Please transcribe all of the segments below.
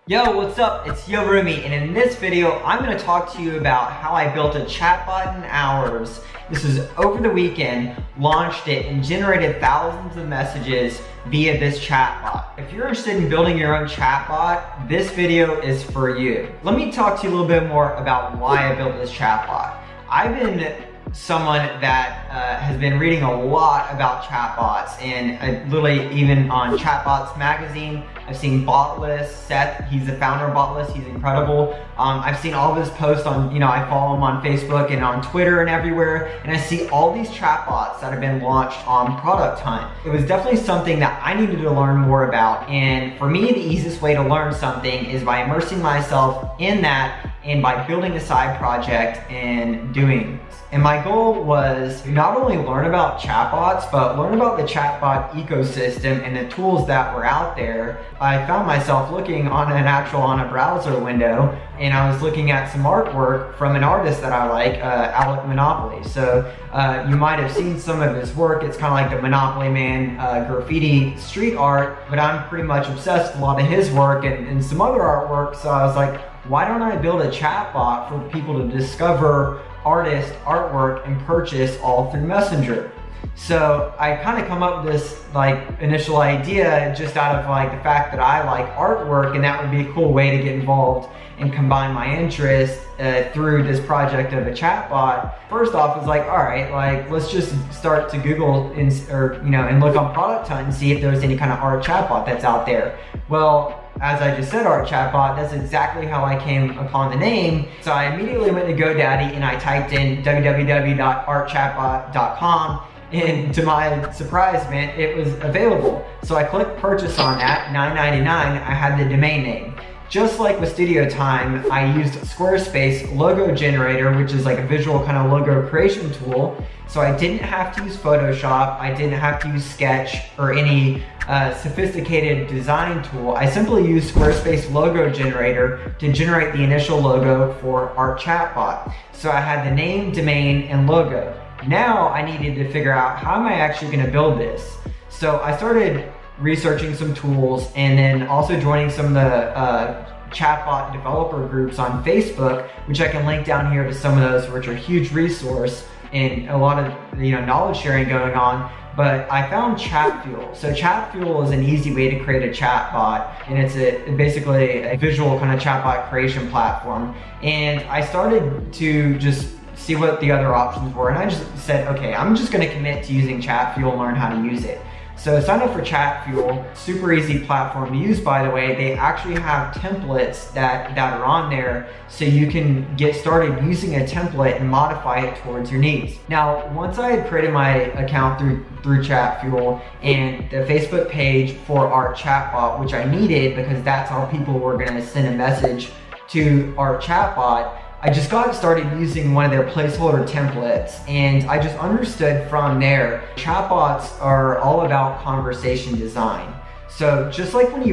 Yo, what's up? It's Yo Rumi, and in this video, I'm going to talk to you about how I built a chatbot in hours. This was over the weekend, launched it, and generated thousands of messages via this chatbot. If you're interested in building your own chatbot, this video is for you. Let me talk to you a little bit more about why I built this chatbot. I've been someone that has been reading a lot about chatbots, and literally even on Chatbots magazine, I've seen Botless. Seth, he's the founder of Botless, he's incredible. I've seen all of his posts on, I follow him on Facebook and on Twitter and everywhere, and I see all these chatbots that have been launched on Product Hunt. It was definitely something that I needed to learn more about, and for me, the easiest way to learn something is by immersing myself in that and by building a side project and doing it. And my goal was to not only learn about chatbots, but learn about the chatbot ecosystem and the tools that were out there. I found myself looking on a browser window, and I was looking at some artwork from an artist that I like, Alec Monopoly. So you might have seen some of his work. It's kind of like the Monopoly Man graffiti street art, but I'm pretty much obsessed with a lot of his work and some other artwork. So I was like, why don't I build a chatbot for people to discover artist artwork and purchase all through Messenger? So I kind of come up with this initial idea just out of the fact that I like artwork, and that would be a cool way to get involved and combine my interest through this project of a chatbot. First off, it's all right, let's just start to Google and look on Product Hunt and see if there's any kind of art chatbot that's out there. Well, as I just said, Art Chatbot, that's exactly how I came upon the name. So I immediately went to GoDaddy and I typed in www.artchatbot.com, and to my surprise, man, it was available. So I clicked purchase on that, $9.99, I had the domain name. Just like with Studio Time, I used Squarespace logo generator, which is like a visual kind of logo creation tool. So I didn't have to use Photoshop, I didn't have to use Sketch or any sophisticated design tool. I simply used Squarespace logo generator to generate the initial logo for Art Chatbot. So I had the name, domain, and logo. Now I needed to figure out, how am I actually going to build this? So I started researching some tools and then also joining some of the chatbot developer groups on Facebook, which I can link down here to some of those, which are a huge resource and a lot of knowledge sharing going on. But I found Chatfuel. So Chatfuel is an easy way to create a chatbot, and it's basically a visual kind of chatbot creation platform. And I started to just see what the other options were, and I just said, okay, I'm just going to commit to using Chatfuel and learn how to use it. So sign up for Chatfuel, super easy platform to use, by the way. They actually have templates that are on there, so you can get started using a template and modify it towards your needs. Now, once I had created my account through Chatfuel and the Facebook page for Art Chatbot, which I needed because that's how people were gonna send a message to Art Chatbot, I just got started using one of their placeholder templates, and I just understood from there, chatbots are all about conversation design. So just like when you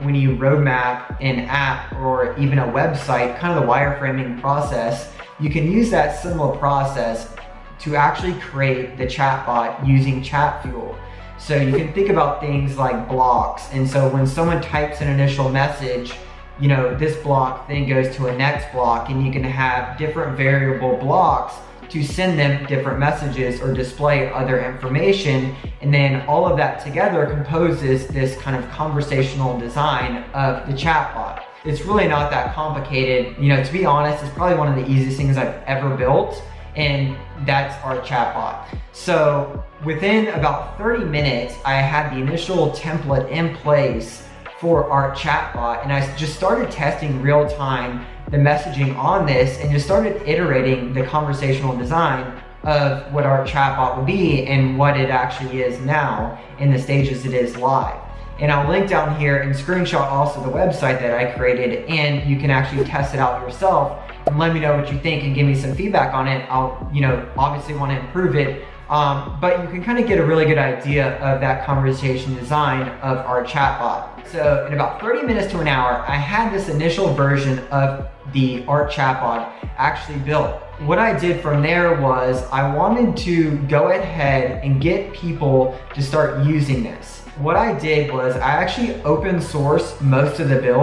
roadmap an app or even a website, kind of the wireframing process, you can use that similar process to actually create the chatbot using Chatfuel. So you can think about things like blocks, and so when someone types an initial message, this block then goes to a next block, and you can have different variable blocks to send them different messages or display other information, and then all of that together composes this kind of conversational design of the chatbot. It's really not that complicated. To be honest, it's probably one of the easiest things I've ever built, and that's Art Chatbot. So within about 30 minutes, I had the initial template in place for Art Chatbot, and I just started testing real time the messaging on this and just started iterating the conversational design of what Art Chatbot would be and what it actually is now in the stages it is live. And I'll link down here and screenshot also the website that I created, and you can actually test it out yourself and let me know what you think and give me some feedback on it. I'll obviously want to improve it. But you can kind of get a really good idea of that conversation design of Art Chatbot. So in about 30 minutes to an hour, I had this initial version of the Art Chatbot actually built. What I did from there was I wanted to go ahead and get people to start using this. What I did was I actually open sourced most of the build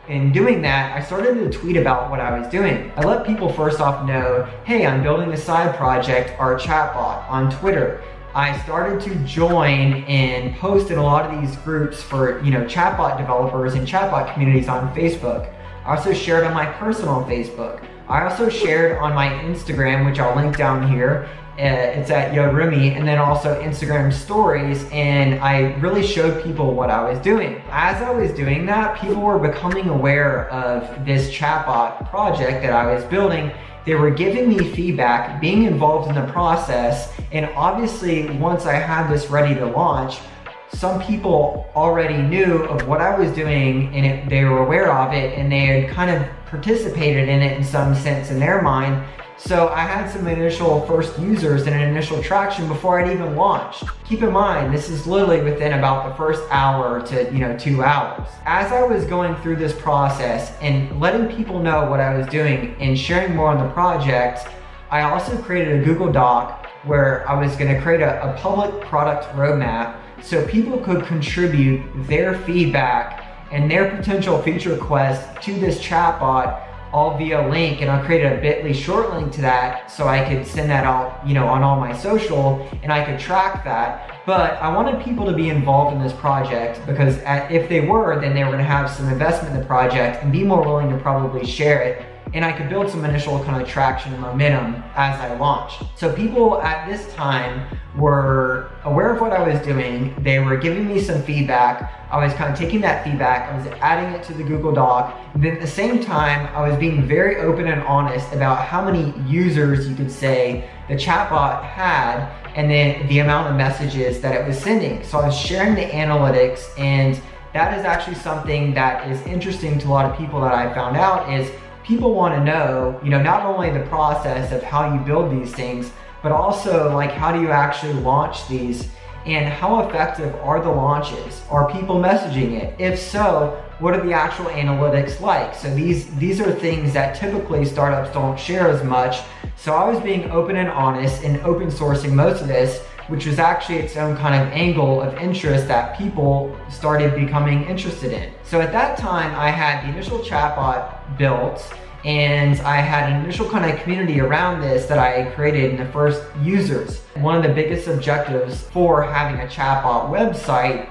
In doing that, I started to tweet about what I was doing. I let people first off know, hey, I'm building a side project, Art Chatbot, on Twitter. I started to join and post in a lot of these groups for, chatbot developers and chatbot communities on Facebook. I also shared on my personal Facebook. I also shared on my Instagram, which I'll link down here. It's at Yorumi, and then also Instagram stories, and I really showed people what I was doing. As I was doing that, people were becoming aware of this chatbot project that I was building. They were giving me feedback, being involved in the process, and obviously once I had this ready to launch, some people already knew of what I was doing and they were aware of it, and they had kind of participated in it in some sense in their mind. So I had some initial first users and an initial traction before I'd even launched. Keep in mind, this is literally within about the first hour to 2 hours. As I was going through this process and letting people know what I was doing and sharing more on the project, I also created a Google Doc where I was gonna create a public product roadmap so people could contribute their feedback and their potential feature requests to this chatbot, all via link, and I'll create a bit.ly short link to that so I could send that out, on all my social, and I could track that. But I wanted people to be involved in this project because if they were, then they were gonna have some investment in the project and be more willing to probably share it, and I could build some initial kind of traction and momentum as I launched. So people at this time were aware of what I was doing. They were giving me some feedback. I was kind of taking that feedback, I was adding it to the Google Doc. And then at the same time, I was being very open and honest about how many users, you could say, the chatbot had, and then the amount of messages that it was sending. So I was sharing the analytics, and that is actually something that is interesting to a lot of people that I found out is people want to know, not only the process of how you build these things, but also like how do you actually launch these, and how effective are the launches? Are people messaging it? If so, what are the actual analytics like? So these are things that typically startups don't share as much. So I was being open and honest and open sourcing most of this, which was actually its own kind of angle of interest that people started becoming interested in. So at that time, I had the initial chatbot built, and I had an initial kind of community around this that I created in the first users. One of the biggest objectives for having a chatbot website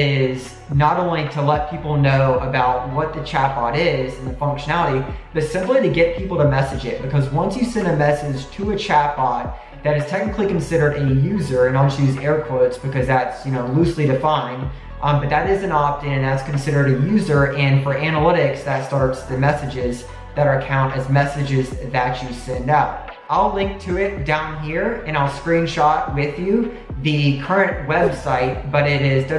is not only to let people know about what the chatbot is and the functionality, but simply to get people to message it. Because once you send a message to a chatbot that is technically considered a user, and I'll just use air quotes because that's loosely defined, but that is an opt-in and that's considered a user, and for analytics that starts the messages that are count as messages that you send out. I'll link to it down here and I'll screenshot with you the current website, but it is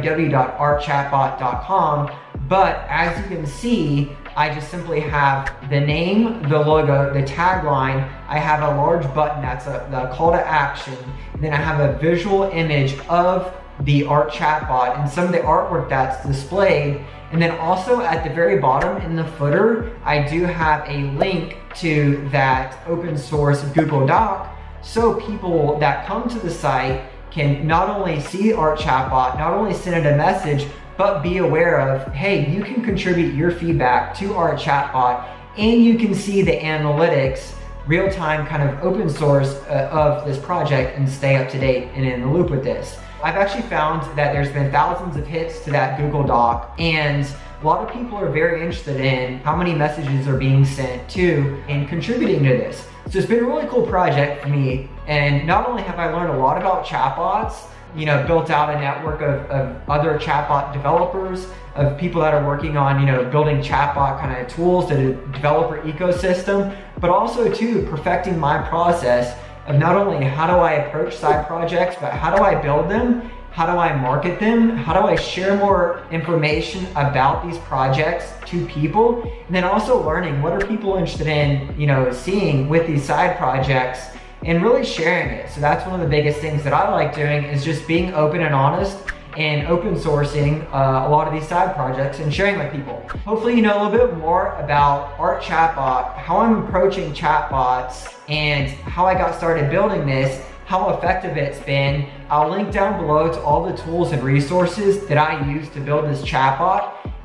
www.artchatbot.com. But as you can see, I just simply have the name, the logo, the tagline. I have a large button that's the call to action. And then I have a visual image of the Art Chatbot and some of the artwork that's displayed. And then also at the very bottom in the footer, I do have a link to that open source Google Doc, so people that come to the site can not only see Art Chatbot, not only send it a message, but be aware of, hey, you can contribute your feedback to Art Chatbot, and you can see the analytics, real-time kind of open source of this project, and stay up to date and in the loop with this. I've actually found that there's been thousands of hits to that Google Doc, and a lot of people are very interested in how many messages are being sent to and contributing to this. So it's been a really cool project for me, and not only have I learned a lot about chatbots, built out a network of other chatbot developers, of people that are working on, building chatbot kind of tools to the developer ecosystem, but also too perfecting my process of not only how do I approach side projects, but how do I build them? How do I market them? How do I share more information about these projects to people? And then also learning what are people interested in, seeing with these side projects, and really sharing it. So that's one of the biggest things that I like doing, is just being open and honest and open sourcing a lot of these side projects and sharing with people. Hopefully you know a little bit more about Art Chatbot, how I'm approaching chatbots, and how I got started building this, how effective it's been. I'll link down below to all the tools and resources that I use to build this chatbot.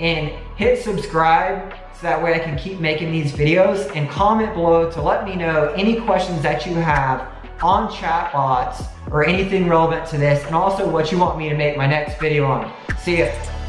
and hit subscribe so that way I can keep making these videos, and comment below to let me know any questions that you have on chatbots or anything relevant to this, and also what you want me to make my next video on. See ya.